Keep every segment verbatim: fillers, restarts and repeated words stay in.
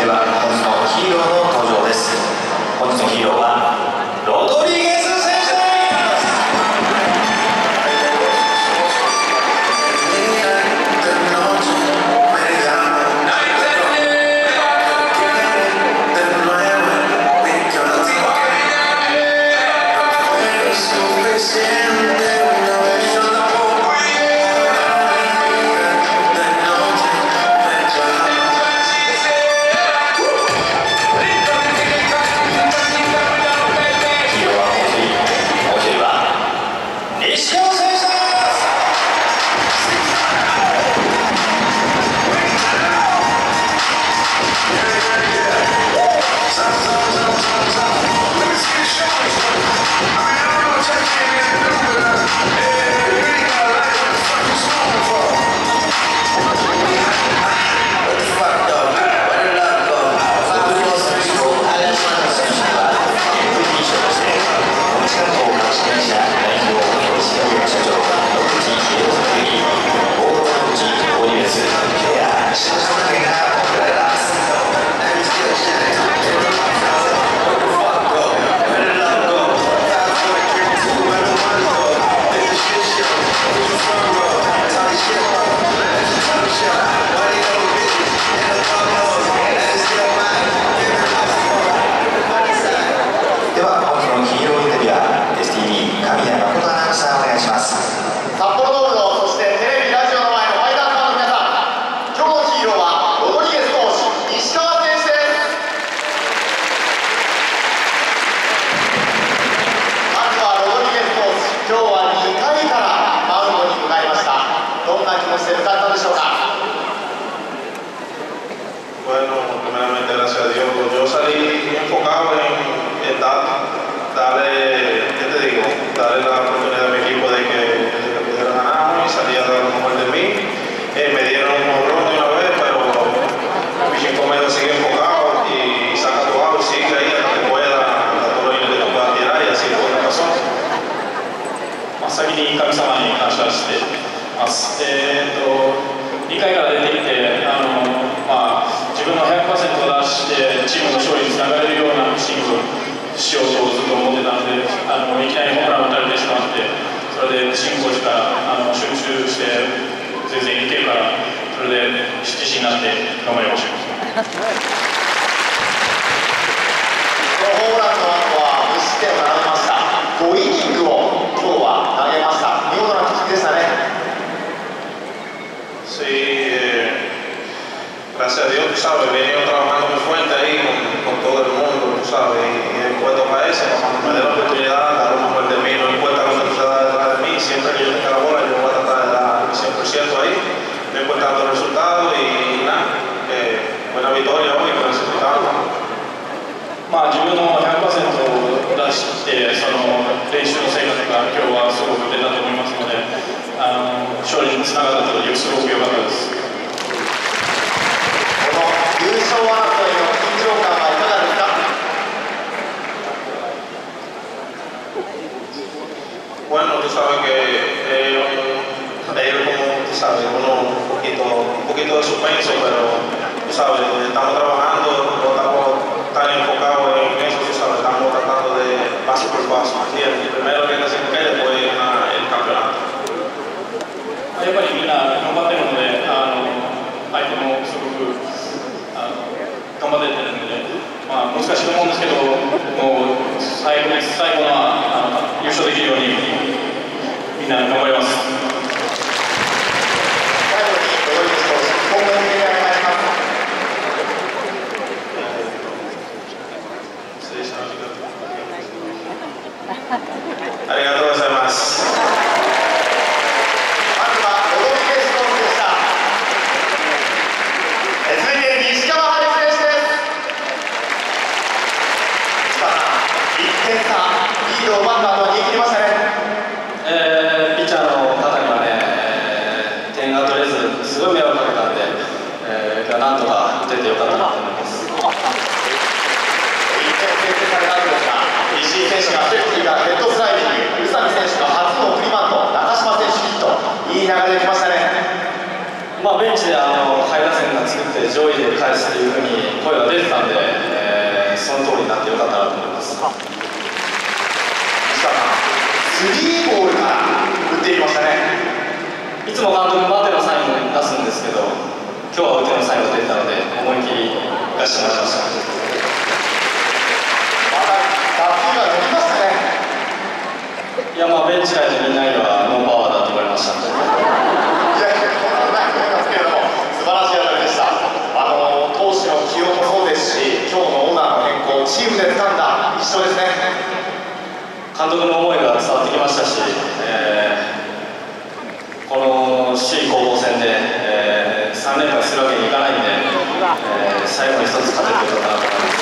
では本日のヒーローの登場です。本日のヒーローはロドリゲス選手です。 先に神様に感謝してます。えー、とにかいから出てきてあの、まあ、自分の ひゃくパーセント を出してチームの勝利につながれるようなピッチングをしようとずっと思ってたので、あのいきなりホームランを打たれてしまって、それでピッチングコーチからあの集中して全然いけるから、それで自信になって頑張りましょう。 このホームランの後は無失点を並べました。ごイニングを今日は投げました。見事なピッチングでしたね。 Sí, eh, gracias a Dios, tú sabes, he venido trabajando muy fuerte ahí con, con todo el mundo, tú sabes, y he puesto para eso, cuando me dé la oportunidad, dar lo mejor de mí, no importa lo que tú se da detrás de mí, siempre que yo tenga la bola, yo voy a tratar de dar el cien por ciento ahí, no importa los resultados y nada, eh, buena victoria hoy, que necesitamos. まあ、自分の ひゃくパーセント を出してその練習の成果とか今日はすごく出たと思いますので、あの勝利につながったというすごく良かったです。 この優勝争いの緊張感はいかがですか？ Bueno, tú sabes que eh, ellos como tú sabes, uno un poquito, un poquito de suspenso, pero tú sabes, estamos trabajando, no estamos tan enfocados en eso, tú sabes, estamos tratando de paso por paso, ¿entiendes? Primero que se quede, después el campeonato. やっぱりみんな頑張ってるので、あの相手もすごくあの頑張ってるので、まあ、難しいと思うんですけど、もう最後に最後のあの優勝できるようにみんな頑張ります。 最後にロドリゲス投手、今後にお願いします。 ありがとうございます。 まずはロドリゲス投手でした。え続いて西川遥選手です。千葉さん、いってん差、リードを奪った後は逃げ切りましたね。 えー、ピッチャーの方にはね、えー、点が取れず、すごい迷惑かけたんで、えー、今日はなんとか打ててよかったなと思います。いってん先制された後ですが、石井選手がセーフティーがヘッドスライディング、宇佐美選手の初の送りバント、中島選手ヒット、いい流れできましたね。 まあ、ベンチであの下位打線が作って上位で返すというふうに声が出かせてもらいました。 まだ打球が伸びましたね。 いや、まあベンチ界のみんなにはノーパワーだと言われました。 いやいや、そんなことないと思いますけれども、素晴らしい当たりでした。あの投手の起用もそうですし、今日のオーナーの変更、チームで掴んだ一勝ですね。 監督の思いが伝わってきましたし、えー、この首位攻防戦で、えー、さん連敗するわけにいかないんで、えー、最後に一つ勝てることかなと思います。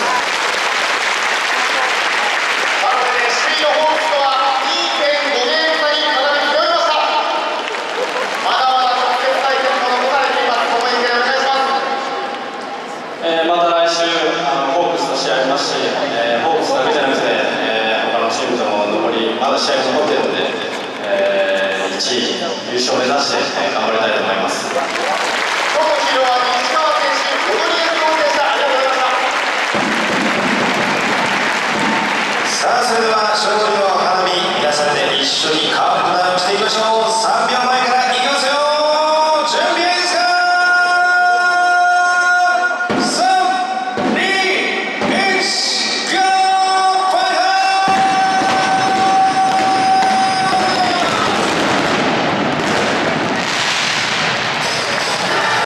なので、首位のホークスとは にてんご ゲーム差にかなり広いました。まだまだ直接対決も残されています。その意見お願いします。 えー、また来週あのホークスと試合ありますし、えー、ホークスだけじゃなくて、えー、他のチームとも残りまだ試合が残っているので、えー、いちい優勝を目指して、え